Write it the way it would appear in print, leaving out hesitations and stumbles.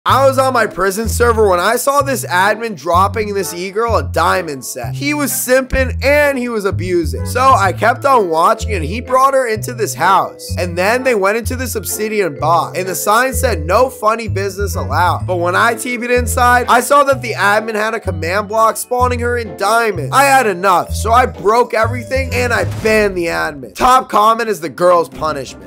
I was on my prison server when I saw this admin dropping this e-girl a diamond set. He was simping and he was abusing. So I kept on watching and he brought her into this house. And then they went into this obsidian box and the sign said no funny business allowed. But when I TV'd inside, I saw that the admin had a command block spawning her in diamonds. I had enough, so I broke everything and I banned the admin. Top comment is the girl's punishment.